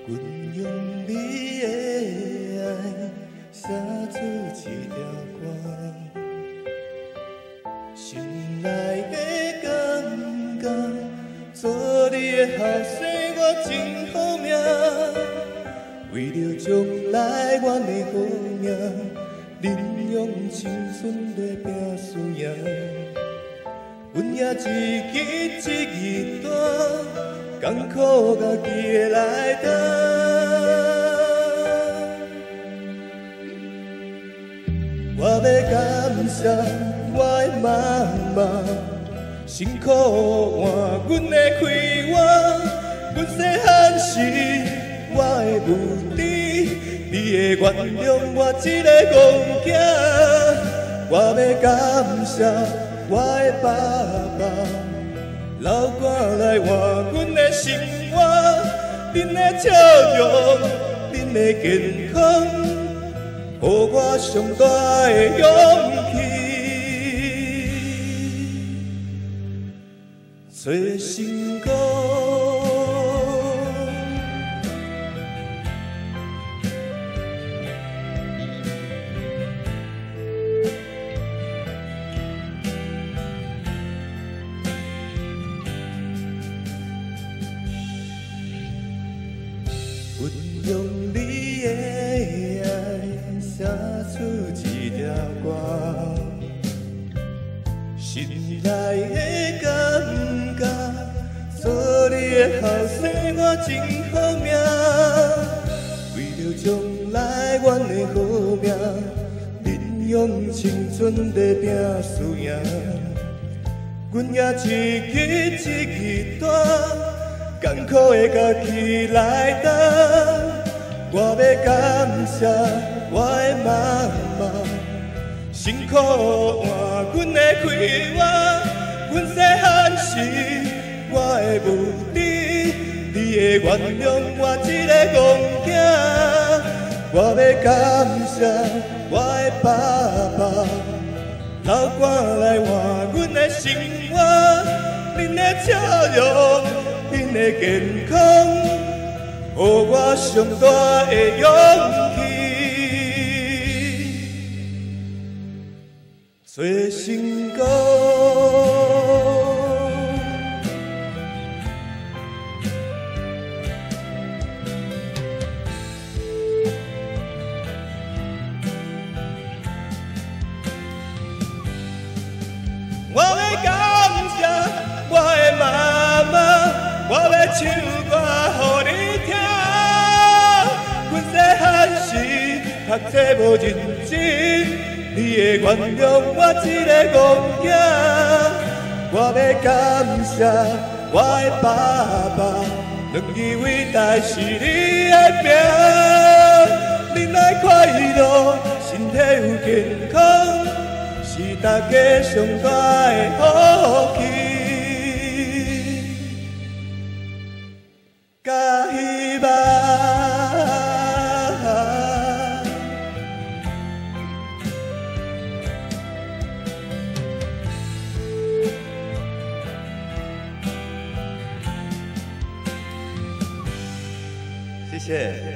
阮用你的爱写出一条歌，心内的感觉，做你的后生我真好命，为了将来阮的好命，忍用青春在拼输赢。阮也一日一日担，艰苦家己的来担。我要感谢我的妈妈，辛苦换阮的开换。阮细汉时我的母弟，你会原谅我一个戆囝。我要感谢我的爸爸，流汗来换阮的生活，恁的笑容，恁的健康，予我上大的勇气，做成功。阮用你的爱写出一条歌，心内的感觉，做你的后生我真好命，为了将来阮的好命，忍用青春在拼输赢，阮也一日一日担。艰苦的家己来担，我要感谢我的妈妈，辛苦换阮的开换。阮细汉时我的母弟，你会原谅我一个戆囝。我要感谢我的爸爸，流汗来换阮的生活，恁的笑容。恁的健康，予我上大的勇气，做成功。我要感谢我的妈妈。我要唱歌予你听，阮细汉时读册无认真，你会原谅我一个戆囝。我要感谢我的爸爸，两字伟大是你的名。恁爱快乐，身体有健康，是大家上大的福气。甲希望，谢谢。